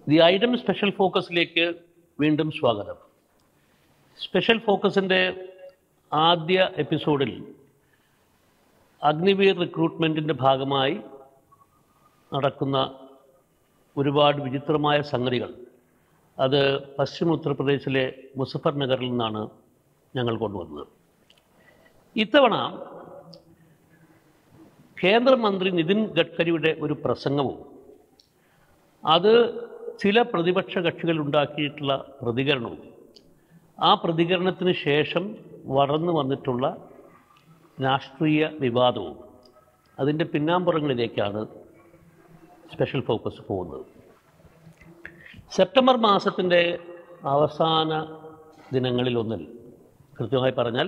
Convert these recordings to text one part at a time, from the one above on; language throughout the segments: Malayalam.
ദി ഐറ്റം സ്പെഷ്യൽ ഫോക്കസിലേക്ക് വീണ്ടും സ്വാഗതം. സ്പെഷ്യൽ ഫോക്കസിൻ്റെ ആദ്യ എപ്പിസോഡിൽ അഗ്നിവീർ റിക്രൂട്ട്മെൻറ്റിൻ്റെ ഭാഗമായി നടക്കുന്ന ഒരുപാട് വിചിത്രമായ സംഗതികൾ അത് പശ്ചിമ ഉത്തർപ്രദേശിലെ മുസഫർ നഗറിൽ നിന്നാണ് ഞങ്ങൾ കൊണ്ടുവന്നത്. ഇത്തവണ കേന്ദ്രമന്ത്രി നിതിൻ ഗഡ്കരിയുടെ ഒരു പ്രസംഗവും അത് ചില പ്രതിപക്ഷ കക്ഷികൾ ഉണ്ടാക്കിയിട്ടുള്ള പ്രതികരണവും ആ പ്രതികരണത്തിന് ശേഷം വളർന്നു വന്നിട്ടുള്ള രാഷ്ട്രീയ വിവാദവും അതിൻ്റെ പിന്നാമ്പുറങ്ങളിലേക്കാണ് സ്പെഷ്യൽ ഫോക്കസ് പോകുന്നത്. സെപ്റ്റംബർ മാസത്തിൻ്റെ അവസാന ദിനങ്ങളിലൊന്നിൽ, കൃത്യമായി പറഞ്ഞാൽ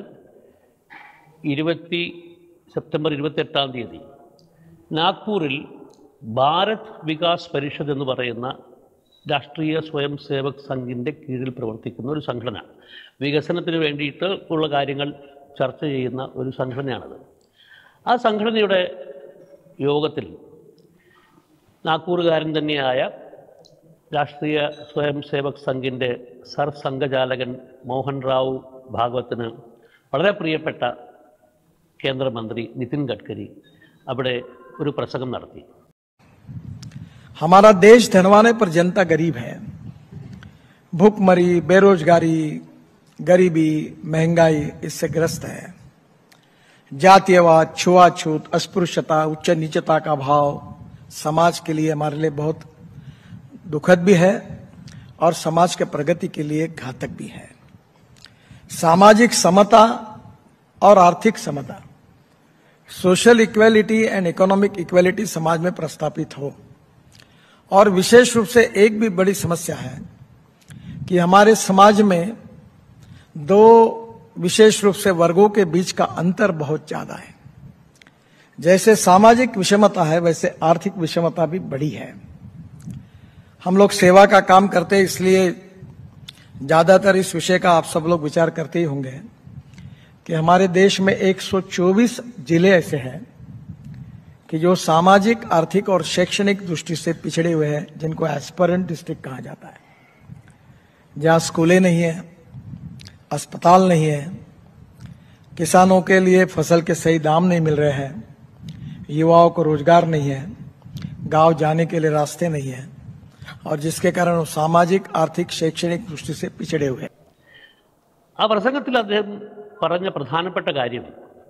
സെപ്റ്റംബർ 28-ാം തീയതി നാഗ്പൂരിൽ ഭാരത് വികാസ് പരിഷത്ത് എന്ന് പറയുന്ന രാഷ്ട്രീയ സ്വയം സേവക് സംഘിൻ്റെ കീഴിൽ പ്രവർത്തിക്കുന്ന ഒരു സംഘടന, വികസനത്തിന് വേണ്ടിയിട്ട് ഉള്ള കാര്യങ്ങൾ ചർച്ച ചെയ്യുന്ന ഒരു സംഘടനയാണത്. ആ സംഘടനയുടെ യോഗത്തിൽ നാഗ്പൂറുകാരൻ തന്നെയായ രാഷ്ട്രീയ സ്വയം സേവക് സംഘിൻ്റെ സർസംഘചാലകൻ മോഹൻ റാവു ഭാഗവത്തിന് വളരെ പ്രിയപ്പെട്ട കേന്ദ്രമന്ത്രി നിതിൻ ഗഡ്കരി അവിടെ ഒരു പ്രസംഗം നടത്തി. हमारा देश धनवान है पर जनता गरीब है. भूखमरी, बेरोजगारी, गरीबी, महंगाई इससे ग्रस्त है. जातीयवाद, छुआछूत, अस्पृश्यता, उच्च नीचता का भाव समाज के लिए हमारे लिए बहुत दुखद भी है और समाज के प्रगति के लिए घातक भी है. सामाजिक समता और आर्थिक समता, social equality and economic equality समाज में प्रस्तापित हो. और विशेष रूप से एक भी बड़ी समस्या है कि हमारे समाज में दो विशेष रूप से वर्गों के बीच का अंतर बहुत ज्यादा है. जैसे सामाजिक विषमता है वैसे आर्थिक विषमता भी बड़ी है. हम लोग सेवा का काम करते हैं, इसलिए ज्यादातर इस विषय का आप सब लोग विचार करते ही होंगे कि हमारे देश में 124 जिले ऐसे हैं कि जो सामाजिक, आर्थिक और शैक्षणिक दृष्टि से पिछड़े हुए हैं, जिनको एस्पिरेंट डिस्ट्रिक्ट कहा जाता है, जहां स्कूलें नहीं है, अस्पताल नहीं है, किसानों के लिए फसल के सही दाम नहीं मिल रहे हैं, युवाओं को रोजगार नहीं है, गांव जाने के लिए रास्ते नहीं है, और जिसके कारण वो सामाजिक, आर्थिक, शैक्षणिक दृष्टि से पिछड़े हुए हैं. ആ പ്രസംഗത്തിൽ അദ്ദേഹം പറഞ്ഞ പ്രധാനപ്പെട്ട കാര്യം,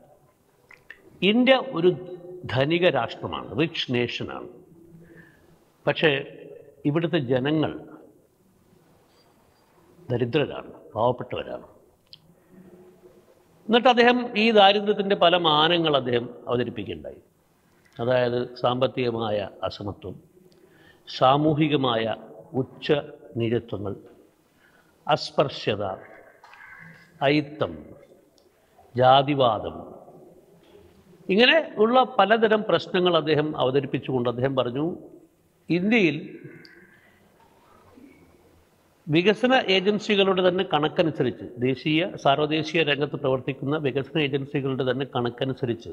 ഇന്ത്യ ഒരു ധനിക രാഷ്ട്രമാണ്, റിച്ച് നേഷനാണ്. പക്ഷേ ഇവിടുത്തെ ജനങ്ങൾ ദരിദ്രരാണ്, പാവപ്പെട്ടവരാണ്. എന്നിട്ട് അദ്ദേഹം ഈ ദാരിദ്ര്യത്തിൻ്റെ പല മാനങ്ങൾ അദ്ദേഹം അവതരിപ്പിക്കുകയുണ്ടായി. അതായത് സാമ്പത്തികമായ അസമത്വം, സാമൂഹികമായ ഉച്ച നീചത്വങ്ങൾ, അസ്പർശ്യത, അയിത്തം, ജാതിവാദം, ഇങ്ങനെ ഉള്ള പലതരം പ്രശ്നങ്ങൾ അദ്ദേഹം അവതരിപ്പിച്ചുകൊണ്ട് അദ്ദേഹം പറഞ്ഞു, ഇന്ത്യയിൽ വികസന ഏജൻസികളുടെ തന്നെ കണക്കനുസരിച്ച്, സാർവദേശീയ രംഗത്ത് പ്രവർത്തിക്കുന്ന വികസന ഏജൻസികളുടെ തന്നെ കണക്കനുസരിച്ച്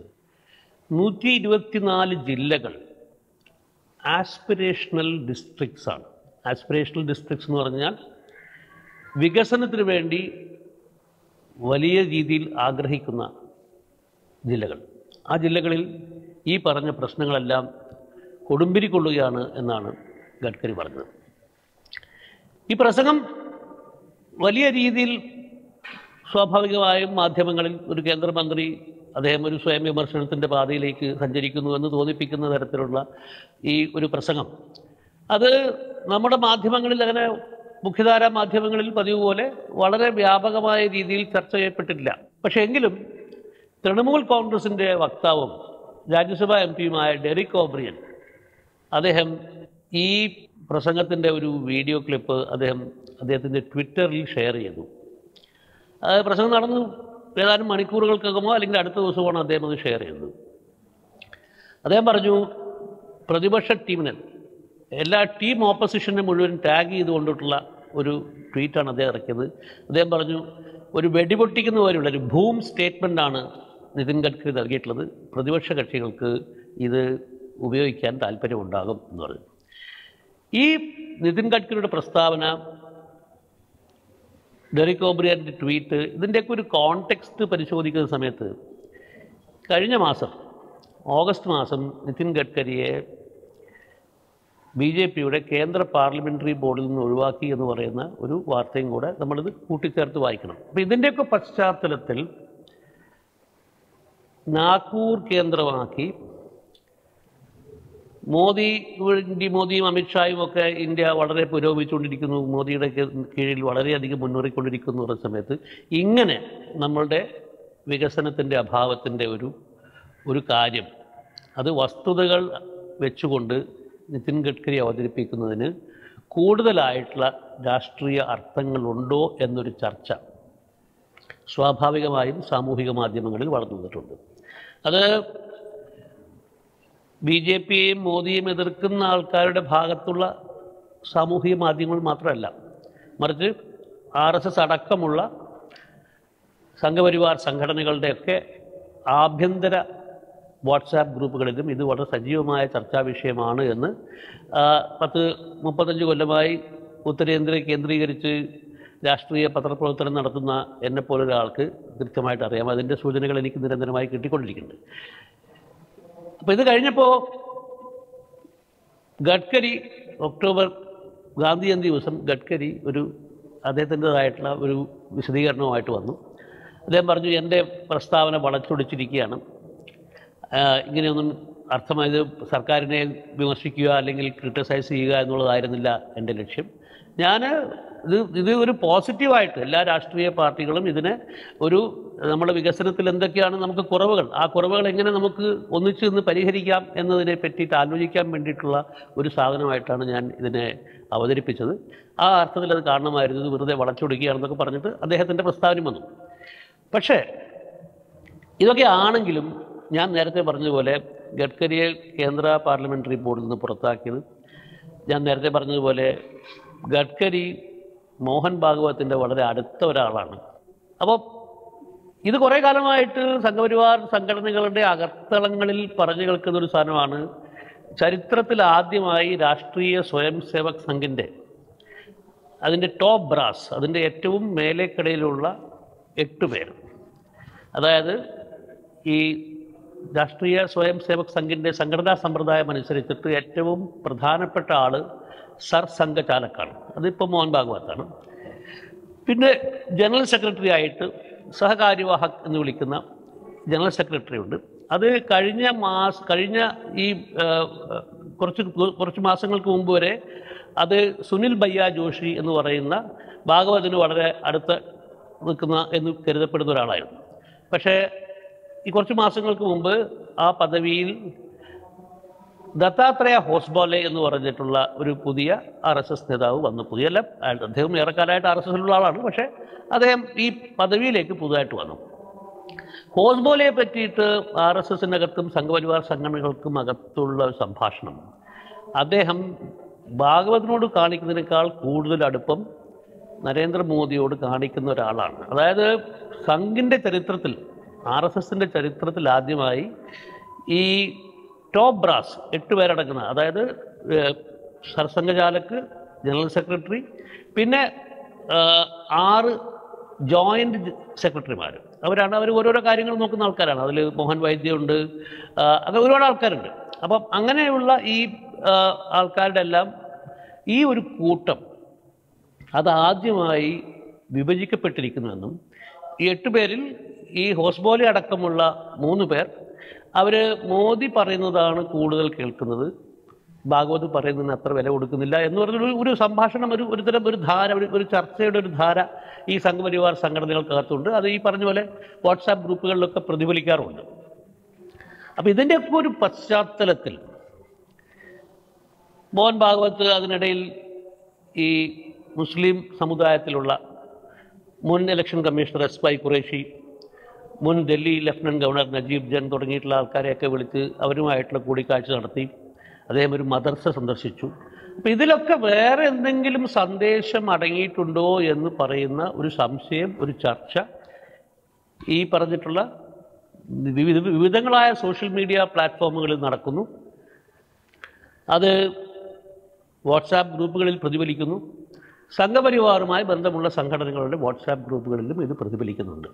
124 ജില്ലകൾ ആസ്പിറേഷണൽ ഡിസ്ട്രിക്ട്സ് ആണ്. ആസ്പിറേഷണൽ ഡിസ്ട്രിക്ട്സ് എന്ന് പറഞ്ഞാൽ വികസനത്തിന് വേണ്ടി വലിയ രീതിയിൽ ആഗ്രഹിക്കുന്ന ജില്ലകൾ. ആ ജില്ലകളിൽ ഈ പറഞ്ഞ പ്രശ്നങ്ങളെല്ലാം കൊടുമ്പിരിക്കൊള്ളുകയാണ് എന്നാണ് ഗഡ്കരി പറഞ്ഞത്. ഈ പ്രസംഗം വലിയ രീതിയിൽ സ്വാഭാവികമായും മാധ്യമങ്ങളിൽ ഒരു കേന്ദ്രമന്ത്രി അദ്ദേഹം ഒരു സ്വയം വിമർശനത്തിൻ്റെ പാതയിലേക്ക് സഞ്ചരിക്കുന്നുവെന്ന് തോന്നിപ്പിക്കുന്ന തരത്തിലുള്ള ഈ ഒരു പ്രസംഗം അത് നമ്മുടെ മാധ്യമങ്ങളിൽ, അങ്ങനെ മുഖ്യധാരാ മാധ്യമങ്ങളിൽ പതിവ് പോലെ വളരെ വ്യാപകമായ രീതിയിൽ ചർച്ച ചെയ്യപ്പെട്ടിട്ടില്ല. പക്ഷേ എങ്കിലും തൃണമൂൽ കോൺഗ്രസിൻ്റെ വക്താവും രാജ്യസഭാ എം പിയുമായ ഡെറിക് ഓബ്രിയൻ അദ്ദേഹം ഈ പ്രസംഗത്തിൻ്റെ ഒരു വീഡിയോ ക്ലിപ്പ് അദ്ദേഹത്തിൻ്റെ ട്വിറ്ററിൽ ഷെയർ ചെയ്തു. പ്രസംഗം നടന്നു ഏതാനും മണിക്കൂറുകൾക്കകമോ അല്ലെങ്കിൽ അടുത്ത ദിവസമാണ് അദ്ദേഹം അത് ഷെയർ ചെയ്തത്. അദ്ദേഹം പറഞ്ഞു, പ്രതിപക്ഷ ടീമിനെ, എല്ലാ ടീം ഓപ്പോസിഷനെ മുഴുവൻ ടാഗ് ചെയ്തുകൊണ്ടിട്ടുള്ള ഒരു ട്വീറ്റാണ് അദ്ദേഹം ഇറക്കിയത്. അദ്ദേഹം പറഞ്ഞു, ഒരു വെടിപൊട്ടിക്കുന്ന പോലെയുള്ള ഒരു ബൂം സ്റ്റേറ്റ്മെൻറ്റാണ് നിതിൻ ഗഡ്കരി നൽകിയിട്ടുള്ളത്. പ്രതിപക്ഷ കക്ഷികൾക്ക് ഇത് ഉപയോഗിക്കാൻ താല്പര്യമുണ്ടാകും എന്ന് പറഞ്ഞു. ഈ നിതിൻ ഗഡ്കരിയുടെ പ്രസ്താവന, ഡെറിക് ഓബ്രിയൻ്റെ ട്വീറ്റ്, ഇതിൻ്റെയൊക്കെ ഒരു കോണ്ടെക്സ്റ്റ് പരിശോധിക്കുന്ന സമയത്ത് കഴിഞ്ഞ മാസം ഓഗസ്റ്റ് മാസം നിതിൻ ഗഡ്കരിയെ BJPയുടെ കേന്ദ്ര പാർലമെൻ്ററി ബോർഡിൽ നിന്ന് ഒഴിവാക്കി എന്ന് പറയുന്ന ഒരു വാർത്തയും കൂടെ നമ്മളിത് കൂട്ടിച്ചേർത്ത് വായിക്കണം. അപ്പോൾ ഇതിൻ്റെയൊക്കെ പശ്ചാത്തലത്തിൽ നാഗ്പൂർ കേന്ദ്രമാക്കി മോദിയും അമിത്ഷായും ഒക്കെ ഇന്ത്യ വളരെ പുരോഗമിച്ചുകൊണ്ടിരിക്കുന്നു, മോദിയുടെ കീഴിൽ വളരെയധികം മുന്നേറിക്കൊണ്ടിരിക്കുന്നു എന്ന സമയത്ത് ഇങ്ങനെ നമ്മളുടെ വികസനത്തിൻ്റെ അഭാവത്തിൻ്റെ ഒരു കാര്യം, അത് വസ്തുതകൾ വെച്ചുകൊണ്ട് നിതിൻ ഗഡ്കരി അവതരിപ്പിക്കുന്നതിന് കൂടുതലായിട്ടുള്ള രാഷ്ട്രീയ അർത്ഥങ്ങളുണ്ടോ എന്നൊരു ചർച്ച സ്വാഭാവികമായും സാമൂഹിക മാധ്യമങ്ങളിൽ വളർന്നു വന്നിട്ടുണ്ട്. അത് BJPയെയും മോദിയെയും എതിർക്കുന്ന ആൾക്കാരുടെ ഭാഗത്തുള്ള സാമൂഹിക മാധ്യമങ്ങൾ മാത്രമല്ല, മറിച്ച് RSS അടക്കമുള്ള സംഘപരിവാർ സംഘടനകളുടെയൊക്കെ ആഭ്യന്തര വാട്സാപ്പ് ഗ്രൂപ്പുകളിലും ഇത് വളരെ സജീവമായ ചർച്ചാ വിഷയമാണ് എന്ന് 35 കൊല്ലമായി ഉത്തരേന്ത്യയെ കേന്ദ്രീകരിച്ച് രാഷ്ട്രീയ പത്രപ്രവർത്തനം നടത്തുന്ന എന്നെപ്പോലൊരാൾക്ക് കൃത്യമായിട്ട് അറിയാം. അതിൻ്റെ സൂചനകൾ എനിക്ക് നിരന്തരമായി കിട്ടിക്കൊണ്ടിരിക്കുന്നുണ്ട്. അപ്പോൾ ഇത് കഴിഞ്ഞപ്പോൾ ഗഡ്കരി ഒക്ടോബർ ഗാന്ധി ജയന്തി ദിവസം ഗഡ്കരി അദ്ദേഹത്തിൻ്റെതായിട്ടുള്ള ഒരു വിശദീകരണവുമായിട്ട് വന്നു. അദ്ദേഹം പറഞ്ഞു, എൻ്റെ പ്രസ്താവന വളച്ചൊടിച്ചിരിക്കുകയാണ്, ഇങ്ങനെയൊന്നും അർത്ഥമായത് സർക്കാരിനെ വിമർശിക്കുക അല്ലെങ്കിൽ ക്രിട്ടിസൈസ് ചെയ്യുക എന്നുള്ളതായിരുന്നില്ല എൻ്റെ ലക്ഷ്യം. ഇത് ഒരു പോസിറ്റീവായിട്ട് എല്ലാ രാഷ്ട്രീയ പാർട്ടികളും ഇതിനെ നമ്മുടെ വികസനത്തിൽ എന്തൊക്കെയാണ് നമുക്ക് കുറവുകൾ, ആ കുറവുകൾ എങ്ങനെ നമുക്ക് ഒന്നിച്ചു നിന്ന് പരിഹരിക്കാം എന്നതിനെ പറ്റിയിട്ട് ആലോചിക്കാൻ വേണ്ടിയിട്ടുള്ള ഒരു സാധനമായിട്ടാണ് ഞാൻ ഇതിനെ അവതരിപ്പിച്ചത്. ആ അർത്ഥത്തിൽ അത് കാണണമായിരുന്നു, ഇത് വെറുതെ വളച്ചൊടുക്കുകയാണെന്നൊക്കെ പറഞ്ഞിട്ട് അദ്ദേഹത്തിൻ്റെ പ്രസ്താവന വന്നു. പക്ഷേ ഇതൊക്കെ ആണെങ്കിലും ഞാൻ നേരത്തെ പറഞ്ഞതുപോലെ ഗഡ്കരിയെ കേന്ദ്ര പാർലമെൻ്ററി ബോർഡിൽ നിന്ന് പുറത്താക്കിയത്, ഞാൻ നേരത്തെ പറഞ്ഞതുപോലെ ഗഡ്കരി മോഹൻ ഭാഗവത്തിൻ്റെ വളരെ അടുത്ത ഒരാളാണ്. അപ്പോൾ ഇത് കുറേ കാലമായിട്ട് സംഘപരിവാർ സംഘടനകളുടെ അകത്തളങ്ങളിൽ പറഞ്ഞു കേൾക്കുന്നൊരു സാധനമാണ്. ചരിത്രത്തിൽ ആദ്യമായി രാഷ്ട്രീയ സ്വയം സേവക് സംഘിൻ്റെ അതിൻ്റെ ടോപ്പ് ബ്രാസ്, അതിൻ്റെ ഏറ്റവും മേലേക്കടയിലുള്ള 8 പേർ, അതായത് ഈ രാഷ്ട്രീയ സ്വയം സേവക് സംഘിൻ്റെ സംഘടനാ സമ്പ്രദായം അനുസരിച്ചിട്ട് ഏറ്റവും പ്രധാനപ്പെട്ട ആൾ സർ സംഘചാലക്കാണ്, അതിപ്പോൾ മോഹൻ ഭാഗവത്താണ്. പിന്നെ ജനറൽ സെക്രട്ടറി ആയിട്ട് സഹകാര്യവാഹക് എന്ന് വിളിക്കുന്ന ജനറൽ സെക്രട്ടറി ഉണ്ട്. അത് കഴിഞ്ഞ ഈ കുറച്ച് മാസങ്ങൾക്ക് മുമ്പ് വരെ അത് സുനിൽ ഭയ്യ ജോഷി എന്ന് പറയുന്ന ഭാഗവതിന് വളരെ അടുത്ത് നിൽക്കുന്ന എന്ന് കരുതപ്പെടുന്ന ഒരാളായിരുന്നു. പക്ഷേ ഈ കുറച്ച് മാസങ്ങൾക്ക് മുമ്പ് ആ പദവിയിൽ ദത്താത്രേയ ഹോസ്ബോലെ എന്ന് പറഞ്ഞിട്ടുള്ള ഒരു പുതിയ RSS നേതാവ് വന്നു. പുതിയല്ല, അദ്ദേഹം ഏറെക്കാലമായിട്ട് RSSലുള്ള ആളാണ്, പക്ഷേ അദ്ദേഹം ഈ പദവിയിലേക്ക് പുതുതായിട്ട് വന്നു. ഹോസ്ബോലയെ പറ്റിയിട്ട് RSSനകത്തും സംഘപരിവാർ സംഘടനകൾക്കും അകത്തുള്ള ഒരു സംഭാഷണം, അദ്ദേഹം ഭാഗവതിനോട് കാണിക്കുന്നതിനേക്കാൾ കൂടുതൽ അടുപ്പം നരേന്ദ്രമോദിയോട് കാണിക്കുന്ന ഒരാളാണ്. അതായത് സംഘിൻ്റെ ചരിത്രത്തിൽ, RSSൻ്റെ ചരിത്രത്തിൽ ആദ്യമായി ഈ ടോപ്പ് ബ്രാസ് 8 പേരടങ്ങുന്ന, അതായത് സർസംഘചാലക്, ജനറൽ സെക്രട്ടറി, പിന്നെ 6 ജോയിൻ്റ് സെക്രട്ടറിമാർ, അവർ ഓരോരോ കാര്യങ്ങൾ നോക്കുന്ന ആൾക്കാരാണ്. അതിൽ മോഹൻ വൈദ്യയുണ്ട്, അങ്ങനെ ഒരുപാട് ആൾക്കാരുണ്ട്. അപ്പം അങ്ങനെയുള്ള ഈ ആൾക്കാരുടെ എല്ലാം ഈ ഒരു കൂട്ടം അതാദ്യമായി വിഭജിക്കപ്പെട്ടിരിക്കുന്നുവെന്നും ഈ 8 പേരിൽ ഈ ഹോസ്ബോലെ അടക്കമുള്ള 3 പേർ അവർ മോദി പറയുന്നതാണ് കൂടുതൽ കേൾക്കുന്നത്, ഭാഗവത് പറയുന്നതിന് അത്ര വില കൊടുക്കുന്നില്ല എന്ന് പറഞ്ഞൊരു ഒരു സംഭാഷണം, ഒരു ധാര, ഒരു ചർച്ചയുടെ ഒരു ധാര ഈ സംഘപരിവാർ സംഘടനകൾക്കകത്തുണ്ട്. അത് ഈ പറഞ്ഞ പോലെ വാട്സാപ്പ് ഗ്രൂപ്പുകളിലൊക്കെ പ്രതിഫലിക്കാറുണ്ട്. അപ്പം ഇതിൻ്റെയൊക്കെ ഒരു പശ്ചാത്തലത്തിൽ മോഹൻ ഭാഗവത് അതിനിടയിൽ ഈ മുസ്ലിം സമുദായത്തിലുള്ള മുൻ ഇലക്ഷൻ കമ്മീഷണർ SY ഖുറേഷി, മുൻ ഡൽഹി ലഫ്റ്റനന്റ് ഗവർണർ നജീബ് ജൻ തുടങ്ങിയിട്ടുള്ള ആൾക്കാരെയൊക്കെ വിളിച്ച് അവരുമായിട്ടുള്ള കൂടിക്കാഴ്ച നടത്തി. അദ്ദേഹം ഒരു മദർസ സന്ദർശിച്ചു. അപ്പം ഇതിലൊക്കെ വേറെ എന്തെങ്കിലും സന്ദേശം അടങ്ങിയിട്ടുണ്ടോ എന്ന് പറയുന്ന ഒരു സംശയം, ഒരു ചർച്ച ഈ പറഞ്ഞിട്ടുള്ള വിവിധങ്ങളായ സോഷ്യൽ മീഡിയ പ്ലാറ്റ്ഫോമുകളിൽ നടക്കുന്നു. അത് വാട്സാപ്പ് ഗ്രൂപ്പുകളിൽ പ്രതിഫലിക്കുന്നു. സംഘപരിവാറുമായി ബന്ധമുള്ള സംഘടനകളുടെ വാട്സാപ്പ് ഗ്രൂപ്പുകളിലും ഇത് പ്രതിഫലിക്കുന്നുണ്ട്.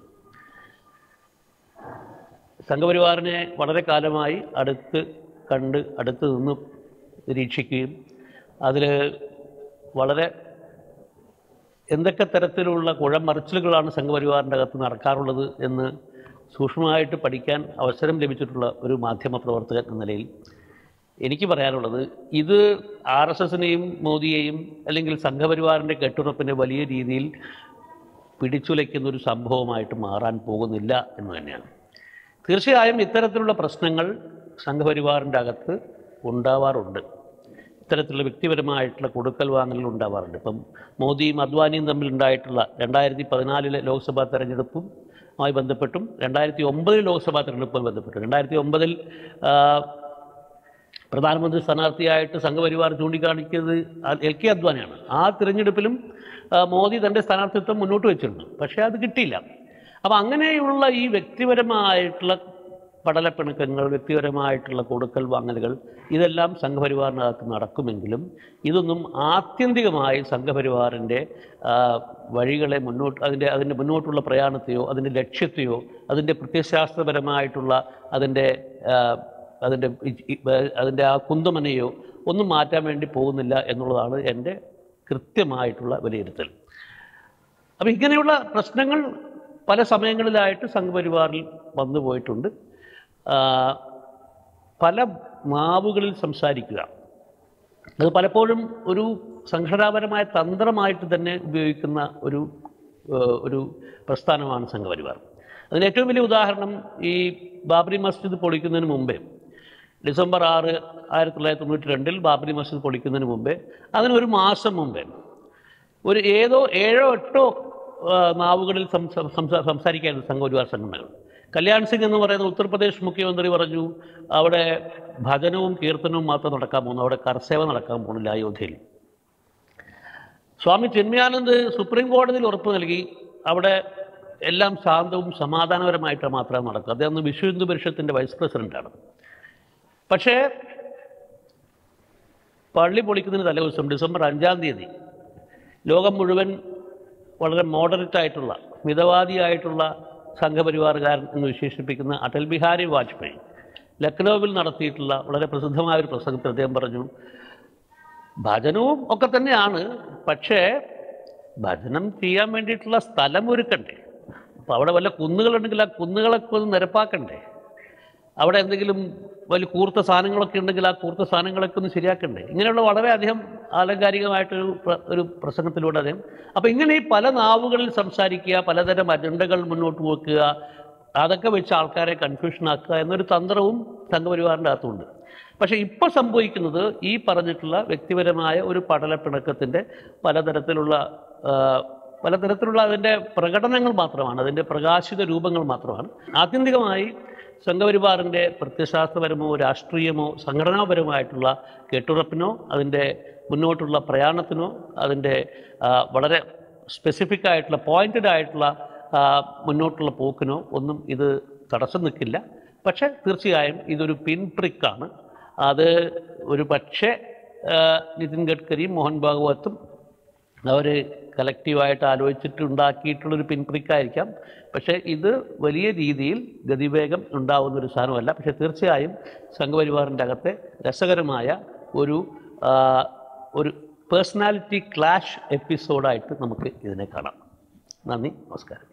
സംഘപരിവാറിനെ വളരെ കാലമായി അടുത്ത് നിന്ന് നിരീക്ഷിക്കുകയും അതിൽ വളരെ എന്തൊക്കെ തരത്തിലുള്ള കുഴമറിച്ചിലുകളാണ് സംഘപരിവാറിൻ്റെ അകത്ത് നടക്കാറുള്ളത് എന്ന് സൂക്ഷ്മമായിട്ട് പഠിക്കാൻ അവസരം ലഭിച്ചിട്ടുള്ള ഒരു മാധ്യമപ്രവർത്തകൻ എന്ന നിലയിൽ എനിക്ക് പറയാനുള്ളത്, ഇത് RSSനെയും മോദിയെയും അല്ലെങ്കിൽ സംഘപരിവാറിൻ്റെ കെട്ടുറപ്പിനെ വലിയ രീതിയിൽ പിടിച്ചുലയ്ക്കുന്ന ഒരു സംഭവമായിട്ട് മാറാൻ പോകുന്നില്ല എന്ന് തന്നെയാണ്. തീർച്ചയായും ഇത്തരത്തിലുള്ള പ്രശ്നങ്ങൾ സംഘപരിവാറിൻ്റെ അകത്ത് ഉണ്ടാവാറുണ്ട്. ഇത്തരത്തിലുള്ള വ്യക്തിപരമായിട്ടുള്ള കൊടുക്കൽ വാങ്ങലുകൾ ഉണ്ടാവാറുണ്ട്. ഇപ്പം മോദിയും അദ്വാനിയും തമ്മിലുണ്ടായിട്ടുള്ള 2014 ലോക്സഭാ തെരഞ്ഞെടുപ്പുമായി ബന്ധപ്പെട്ടും 2009 ലോക്സഭാ തെരഞ്ഞെടുപ്പുമായി ബന്ധപ്പെട്ടും 2009 പ്രധാനമന്ത്രി സ്ഥാനാർത്ഥിയായിട്ട് സംഘപരിവാർ ചൂണ്ടിക്കാണിക്കുന്നത് LK അദ്വാനിയാണ്. ആ തിരഞ്ഞെടുപ്പിലും മോദി തൻ്റെ സ്ഥാനാർത്ഥിത്വം മുന്നോട്ട് വെച്ചിരുന്നു, പക്ഷേ അത് കിട്ടിയില്ല. അപ്പോൾ അങ്ങനെയുള്ള ഈ വ്യക്തിപരമായിട്ടുള്ള പടലപ്പിണക്കങ്ങൾ, വ്യക്തിപരമായിട്ടുള്ള കൊടുക്കൽ വാങ്ങലുകൾ, ഇതെല്ലാം സംഘപരിവാറിനകത്ത് നടക്കുമെങ്കിലും ഇതൊന്നും ആത്യന്തികമായി സംഘപരിവാറിൻ്റെ വഴികളെ അതിൻ്റെ മുന്നോട്ടുള്ള പ്രയാണത്തെയോ അതിൻ്റെ ലക്ഷ്യത്തെയോ അതിൻ്റെ പ്രത്യയശാസ്ത്രപരമായിട്ടുള്ള അതിൻ്റെ ആ കുന്തമനയോ ഒന്നും മാറ്റാൻ വേണ്ടി പോകുന്നില്ല എന്നുള്ളതാണ് എൻ്റെ കൃത്യമായിട്ടുള്ള വിലയിരുത്തൽ. അപ്പോൾ ഇങ്ങനെയുള്ള പ്രശ്നങ്ങൾ പല സമയങ്ങളിലായിട്ട് സംഘപരിവാറിൽ വന്നു പോയിട്ടുണ്ട്. പല മാവുകളിൽ സംസാരിക്കുക, അത് പലപ്പോഴും ഒരു സംഘടനാപരമായ തന്ത്രമായിട്ട് തന്നെ ഉപയോഗിക്കുന്ന ഒരു പ്രസ്ഥാനമാണ് സംഘപരിവാർ. അതിന് ഏറ്റവും വലിയ ഉദാഹരണം ഈ ബാബറി മസ്ജിദ് പൊളിക്കുന്നതിന് മുമ്പേ, ഡിസംബർ 6, 1992 ബാബറി മസ്ജിദ് പൊളിക്കുന്നതിന് മുമ്പേ, അതിനൊരു മാസം മുമ്പേ ഒരു 7 or 8 നാവുകളിൽ സംസാരിക്കായിരുന്നു സംഘപരിവാർ സംഘടനകൾ. കല്യാൺ സിംഗ് എന്ന് പറയുന്ന ഉത്തർപ്രദേശ് മുഖ്യമന്ത്രി പറഞ്ഞു, അവിടെ ഭജനവും കീർത്തനവും മാത്രം നടക്കാൻ പോകുന്നു, അവിടെ കർസേവ നടക്കാൻ പോകുന്നില്ല അയോധ്യയിൽ. സ്വാമി ചിന്മയാനന്ദ് സുപ്രീം കോടതിയിൽ ഉറപ്പ് നൽകി, അവിടെ എല്ലാം ശാന്തവും സമാധാനപരമായിട്ട് മാത്രമേ നടക്കൂ. അദ്ദേഹം വിശ്വ ഹിന്ദു പരിഷത്തിൻ്റെ വൈസ് പ്രസിഡൻ്റാണ്. പക്ഷേ പള്ളി പൊളിക്കുന്നതിന് തലേദിവസം ഡിസംബർ 5 ലോകം മുഴുവൻ വളരെ മോഡറേറ്റായിട്ടുള്ള മിതവാദിയായിട്ടുള്ള സംഘപരിവാറുകാരൻ എന്ന് വിശേഷിപ്പിക്കുന്ന അടൽ ബിഹാരി വാജ്പേയി ലക്നൌവിൽ നടത്തിയിട്ടുള്ള വളരെ പ്രസിദ്ധമായൊരു പ്രസംഗത്തിൽ അദ്ദേഹം പറഞ്ഞു, ഭജനവും ഒക്കെ തന്നെയാണ്, പക്ഷേ ഭജനം ചെയ്യാൻ വേണ്ടിയിട്ടുള്ള സ്ഥലം ഒരുക്കണ്ടേ. അപ്പോൾ അവിടെ വല്ല കുന്നുകളുണ്ടെങ്കിൽ ആ കുന്നുകളൊക്കെ ഒന്ന് നിരപ്പാക്കണ്ടേ, അവിടെ എന്തെങ്കിലും വലിയ കൂർത്ത സാധനങ്ങളൊക്കെ ഉണ്ടെങ്കിൽ ആ കൂർത്ത സാധനങ്ങളൊക്കെ ഒന്ന് ശരിയാക്കണ്ടേ. ഇങ്ങനെയുള്ള വളരെയധികം ആലങ്കാരികമായിട്ടൊരു പ്രസംഗത്തിലൂടെ അദ്ദേഹം. അപ്പോൾ ഇങ്ങനെ ഈ പല നാവുകളിൽ സംസാരിക്കുക, പലതരം അജണ്ടകൾ മുന്നോട്ട് വെക്കുക, അതൊക്കെ വെച്ച് ആൾക്കാരെ കൺഫ്യൂഷനാക്കുക എന്നൊരു തന്ത്രവും സംഘപരിവാറിൻ്റെ അകത്തുണ്ട്. പക്ഷേ ഇപ്പോൾ സംഭവിക്കുന്നത് ഈ പറഞ്ഞിട്ടുള്ള വ്യക്തിപരമായ ഒരു പടലപ്പിണക്കത്തിൻ്റെ പലതരത്തിലുള്ള അതിൻ്റെ പ്രകടനങ്ങൾ മാത്രമാണ്, അതിൻ്റെ പ്രകാശിത രൂപങ്ങൾ മാത്രമാണ്. ആത്യന്തികമായി സംഘപരിവാറിൻ്റെ പ്രത്യയശാസ്ത്രപരമോ രാഷ്ട്രീയമോ സംഘടനാപരമായിട്ടുള്ള കെട്ടുറപ്പിനോ അതിൻ്റെ മുന്നോട്ടുള്ള പ്രയാണത്തിനോ അതിൻ്റെ വളരെ സ്പെസിഫിക് ആയിട്ടുള്ള പോയിൻറ്റഡ് ആയിട്ടുള്ള മുന്നോട്ടുള്ള പോക്കിനോ ഒന്നും ഇത് തടസ്സം നിൽക്കില്ല. പക്ഷേ തീർച്ചയായും ഇതൊരു പിൻ ട്രിക്കാണ്. അത് ഒരു പക്ഷേ നിതിൻ ഗഡ്കരിയും മോഹൻ ഭാഗവത്തും അവർ കളക്റ്റീവായിട്ട് ആലോചിച്ചിട്ട് ഉണ്ടാക്കിയിട്ടുള്ളൊരു പിൻട്രിക്കായിരിക്കാം. പക്ഷേ ഇത് വലിയ രീതിയിൽ ഗതിവേഗം ഉണ്ടാവുന്നൊരു സാധനമല്ല. പക്ഷേ തീർച്ചയായും സംഘപരിവാറിൻ്റെ അകത്തെ രസകരമായ ഒരു പേഴ്സണാലിറ്റി ക്ലാഷ് എപ്പിസോഡായിട്ട് നമുക്ക് ഇതിനെ കാണാം. നന്ദി, നമസ്കാരം.